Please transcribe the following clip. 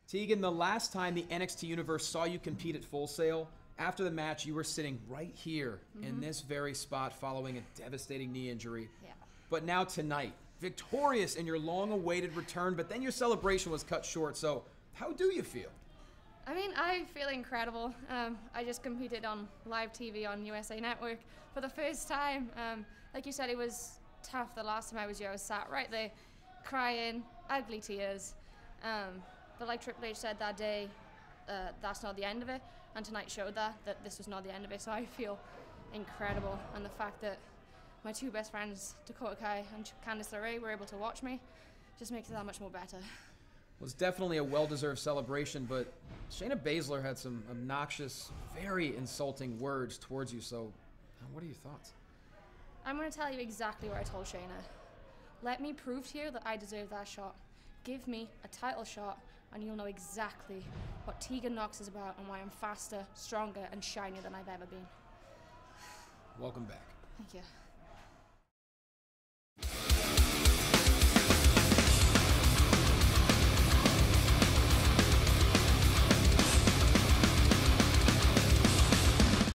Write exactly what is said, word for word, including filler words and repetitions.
Tegan, the last time the N X T Universe saw you compete at Full Sail, after the match, you were sitting right here mm-hmm. in this very spot following a devastating knee injury. Yeah. But now tonight, victorious in your long-awaited return, but then your celebration was cut short. So how do you feel? I mean, I feel incredible. Um, I just competed on live T V on U S A Network for the first time. Um, like you said, it was tough the last time I was here. I was sat right there crying, ugly tears. Um, but like Triple H said that day, uh, that's not the end of it. And tonight showed that, that this was not the end of it. So I feel incredible. And the fact that my two best friends, Dakota Kai and Candice LeRae, were able to watch me just makes it that much more better. It was definitely a well-deserved celebration, but Shayna Baszler had some obnoxious, very insulting words towards you. So what are your thoughts? I'm going to tell you exactly what I told Shayna. Let me prove to you that I deserve that shot. Give me a title shot, and you'll know exactly what Tegan Nox is about and why I'm faster, stronger, and shinier than I've ever been. Welcome back. Thank you.